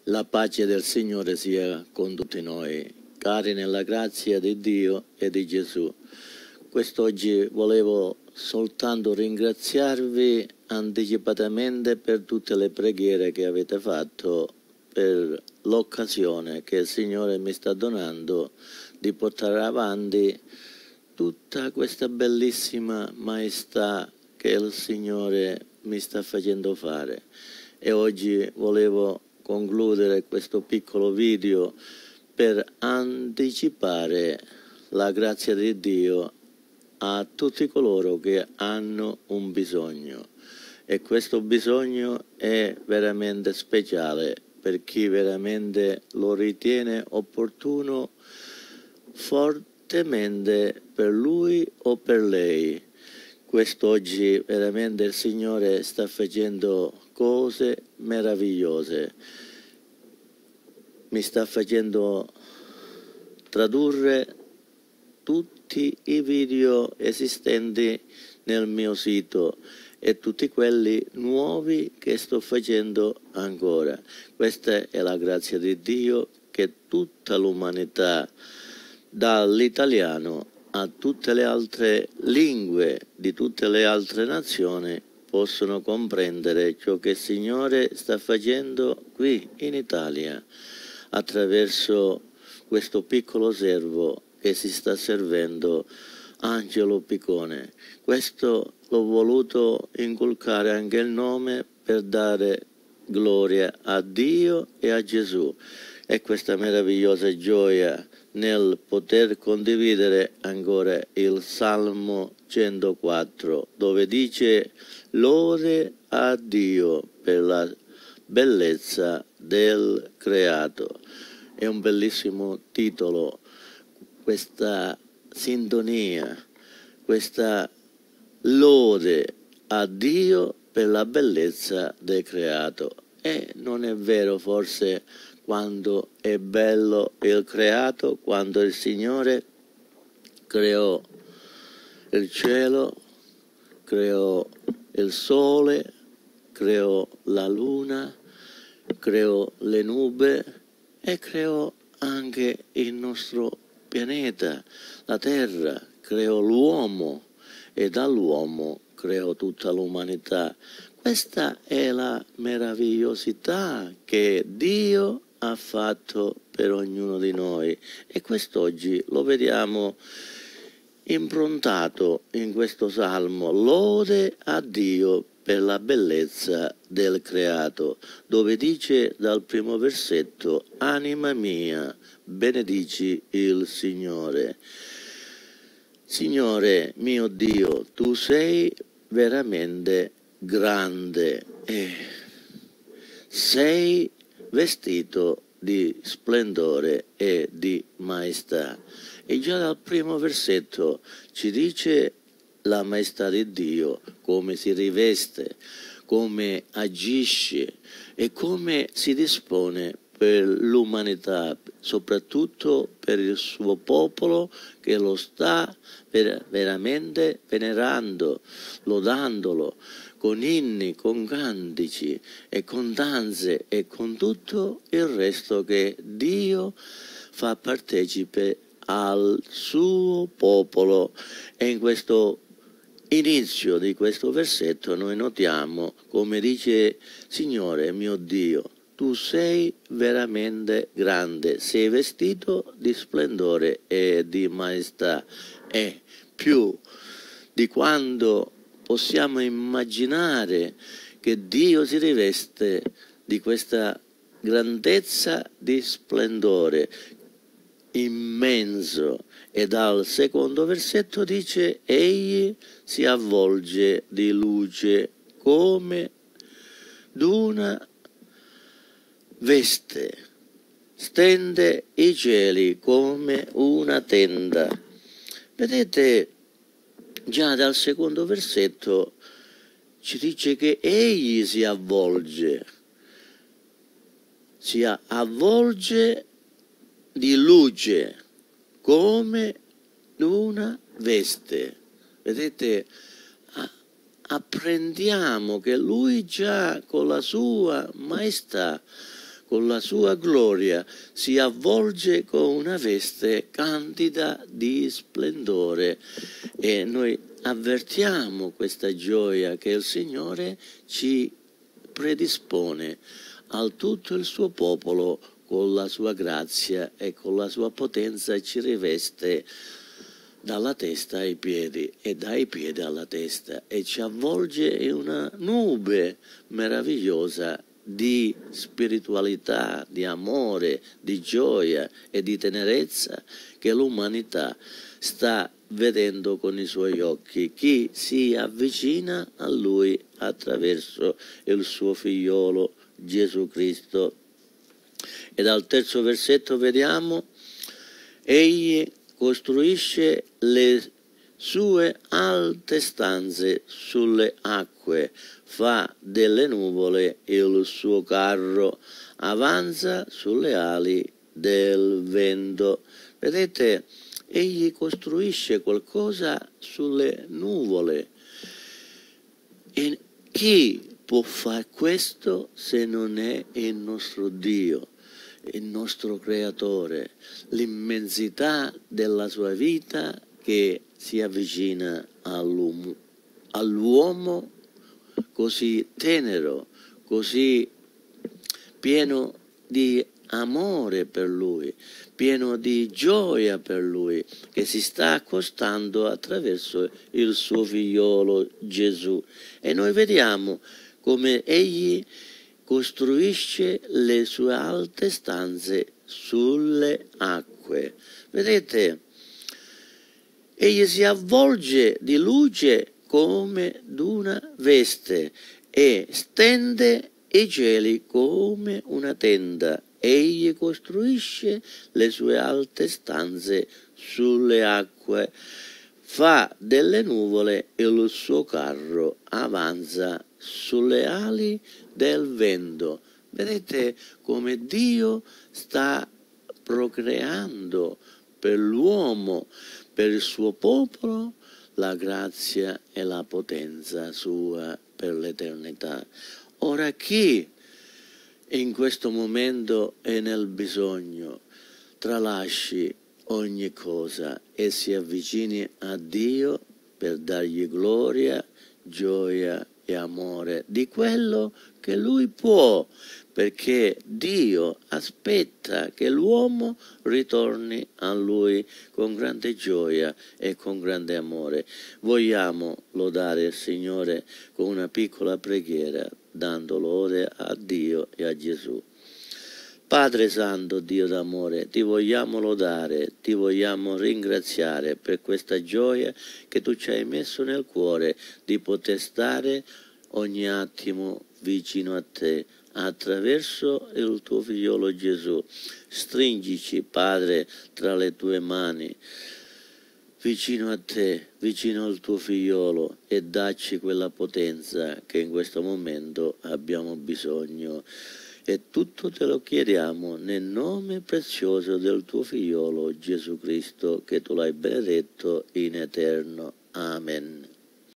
La pace del Signore sia con tutti noi, cari nella grazia di Dio e di Gesù. Quest'oggi volevo soltanto ringraziarvi anticipatamente per tutte le preghiere che avete fatto, per l'occasione che il Signore mi sta donando di portare avanti tutta questa bellissima maestà che il Signore mi sta facendo fare. E oggi volevo concludere questo piccolo video per anticipare la grazia di Dio a tutti coloro che hanno un bisogno, e questo bisogno è veramente speciale per chi veramente lo ritiene opportuno, fortemente per lui o per lei. Quest'oggi veramente il Signore sta facendo cose meravigliose, mi sta facendo tradurre tutti i video esistenti nel mio sito e tutti quelli nuovi che sto facendo ancora. Questa è la grazia di Dio, che tutta l'umanità, dall'italiano a tutte le altre lingue di tutte le altre nazioni, possono comprendere ciò che il Signore sta facendo qui in Italia attraverso questo piccolo servo che si sta servendo, Angelo Piccone. Questo l'ho voluto inculcare anche il nome per dare gloria a Dio e a Gesù, e questa meravigliosa gioia nel poter condividere ancora il Salmo 104, dove dice: lode a Dio per la bellezza del creato. È un bellissimo titolo, questa sintonia, questa lode a Dio per la bellezza del creato. E non è vero forse quando è bello il creato, quando il Signore creò il cielo, creò il sole, creò la luna, creò le nube e creò anche il nostro pianeta, la terra, creò l'uomo e dall'uomo creò tutta l'umanità. Questa è la meravigliosità che Dio ha fatto per ognuno di noi, e quest'oggi lo vediamo improntato in questo salmo: lode a Dio per la bellezza del creato, dove dice dal primo versetto: anima mia, benedici il Signore. Signore mio Dio, tu sei veramente grande e sei vestito di splendore e di maestà. E già dal primo versetto ci dice la maestà di Dio, come si riveste, come agisce e come si dispone per l'umanità, soprattutto per il suo popolo che lo sta veramente venerando, lodandolo con inni, con cantici e con danze e con tutto il resto che Dio fa partecipe al suo popolo. E in questo inizio di questo versetto noi notiamo come dice: Signore mio Dio, tu sei veramente grande, sei vestito di splendore e di maestà, e più di quando possiamo immaginare che Dio si riveste di questa grandezza di splendore immenso. E dal secondo versetto dice: egli si avvolge di luce come d'una veste, stende i cieli come una tenda. Vedete, già dal secondo versetto ci dice che egli si avvolge di luce come una veste. Vedete, apprendiamo che lui già con la sua maestà, con la sua gloria si avvolge con una veste candida di splendore, e noi avvertiamo questa gioia che il Signore ci predispone al tutto il suo popolo con la sua grazia e con la sua potenza ci riveste dalla testa ai piedi e dai piedi alla testa e ci avvolge in una nube meravigliosa di spiritualità, di amore, di gioia e di tenerezza che l'umanità sta vedendo con i suoi occhi. Chi si avvicina a Lui attraverso il suo figliolo Gesù Cristo. E dal terzo versetto vediamo: egli costruisce le sue alte stanze sulle acque, fa delle nuvole il suo carro, avanza sulle ali del vento. Vedete, egli costruisce qualcosa sulle nuvole. E chi può fare questo se non è il nostro Dio, il nostro Creatore, l'immensità della sua vita che si avvicina all'uomo così tenero, così pieno di amore per lui, pieno di gioia per lui, che si sta accostando attraverso il suo figliolo Gesù. E noi vediamo come egli costruisce le sue alte stanze sulle acque. Vedete, egli si avvolge di luce come d'una veste e stende i cieli come una tenda. Egli costruisce le sue alte stanze sulle acque, fa delle nuvole il suo carro, avanza sulle ali del vento. Vedete come Dio sta procreando per l'uomo, per il suo popolo, la grazia e la potenza sua per l'eternità. Ora chi in questo momento è nel bisogno, tralasci ogni cosa e si avvicini a Dio per dargli gloria, gioia e amore di quello che Lui può, perché Dio aspetta che l'uomo ritorni a Lui con grande gioia e con grande amore. Vogliamo lodare il Signore con una piccola preghiera, dando lode a Dio e a Gesù. Padre Santo, Dio d'amore, ti vogliamo lodare, ti vogliamo ringraziare per questa gioia che tu ci hai messo nel cuore di poter stare ogni attimo vicino a te attraverso il tuo figliolo Gesù. Stringici, Padre, tra le tue mani, vicino a te, vicino al tuo figliolo, e dacci quella potenza che in questo momento abbiamo bisogno. E tutto te lo chiediamo nel nome prezioso del tuo figliolo Gesù Cristo, che tu l'hai benedetto in eterno. Amen.